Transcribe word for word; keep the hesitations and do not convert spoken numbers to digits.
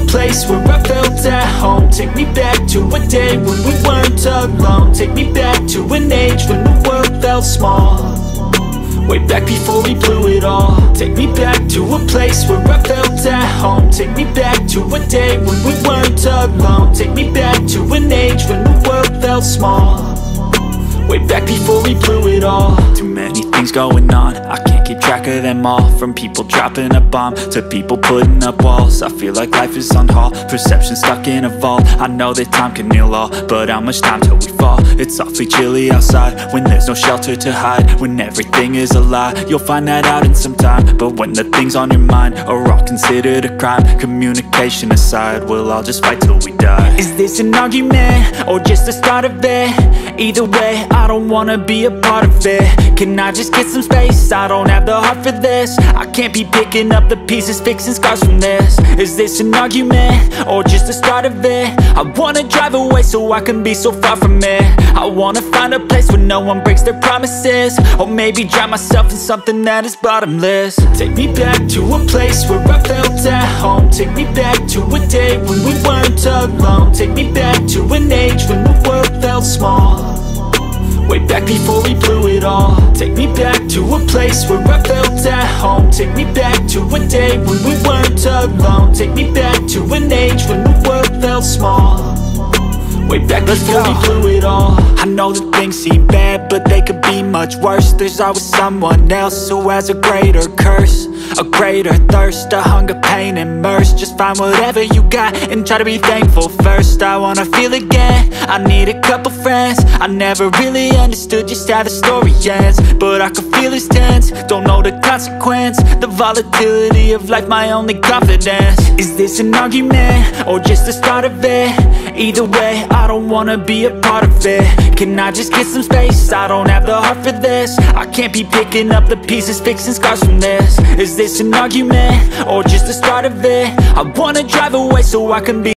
place where I felt at home. Take me back to a day when we weren't alone. Take me back to an age when the world felt small, way back before we blew it all. Take me back to a place where I felt at home. Take me back to a day when we weren't alone. Take me back to an age when the world felt small, way back before we blew it all. Too many things going on, I can't keep track of them all. From people dropping a bomb to people putting up walls. I feel like life is on hold, perception stuck in a vault. I know that time can heal all, but how much time till we fall? It's awfully chilly outside when there's no shelter to hide. When everything is a lie, you'll find that out in some time. But when the things on your mind are all considered a crime, communication aside, we'll all just fight till we die. Is this an argument or just the start of it? Either way, I don't wanna be a part of it. Can I just get some space? I don't have the heart for this. I can't be picking up the pieces, fixing scars from this. Is this an argument or just the start of it? I wanna drive away so I can be so far from it. I wanna find a place where no one breaks their promises, or maybe drown myself in something that is bottomless. Take me back to a place where I felt at home. Take me back to a day when we weren't alone. Take me back to an age when the world felt small, way back before we blew it all. Take me back to a place where I felt at home. Take me back to a day when we weren't alone. Take me back to an age when the world felt small, way back before we blew it all. I know that things seem bad, but they could be much worse. There's always someone else who has a greater curse, a greater thirst, a hunger, pain, and mercy. Just find whatever you got and try to be thankful first. I wanna feel again, I need a couple friends. I never really understood just how the story ends, but I can feel it's tense, don't know the consequence. The volatility of life, my only confidence. Is this an argument or just the start of it? Either way, I don't wanna be a part of it. Can I just get some space? I don't have the heart for this. I can't be picking up the pieces, fixing scars from this. Is this an argument or just the start of it? I wanna drive away so I can be